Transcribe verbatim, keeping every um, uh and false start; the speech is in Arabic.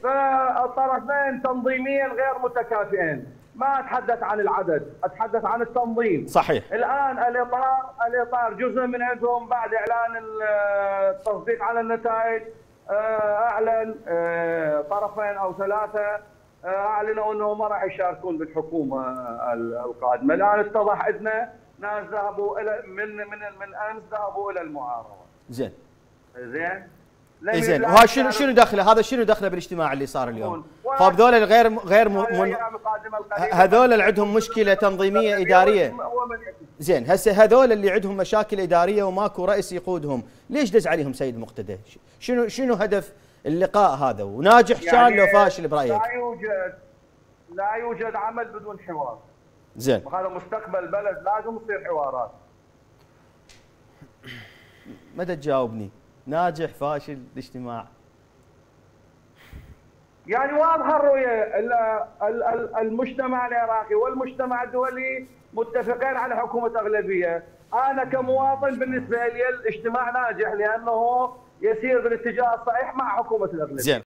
فالطرفين تنظيميا غير متكافئين. ما اتحدث عن العدد، اتحدث عن التنظيم. صحيح. الان الاطار الاطار جزء من عندهم بعد اعلان التصديق على النتائج اعلن طرفين او ثلاثه اعلنوا انهم ما راح يشاركون بالحكومه القادمه. الان اتضح عندنا ناس ذهبوا الى من من من امس ذهبوا الى المعارضه. زين. زين. زين وهذا شنو شنو دخله؟ هذا شنو دخله بالاجتماع اللي صار اليوم؟ طيب ذول الغير غير من هذول اللي عندهم مشكله تنظيميه اداريه. زين هسه هذول اللي عندهم مشاكل اداريه وماكو رئيس يقودهم، ليش دز عليهم سيد مقتدى؟ شنو شنو هدف اللقاء هذا؟ وناجح كان يعني لو فاشل برايك؟ لا يوجد لا يوجد عمل بدون حوار. زين. وهذا مستقبل البلد لازم يصير حوارات. متى تجاوبني؟ ناجح فاشل الاجتماع؟ يعني واضحه الرؤيه، المجتمع العراقي والمجتمع الدولي متفقين على حكومه اغلبيه. انا كمواطن بالنسبه لي الاجتماع ناجح لانه يسير بالاتجاه الصحيح مع حكومه الاغلبيه. زين.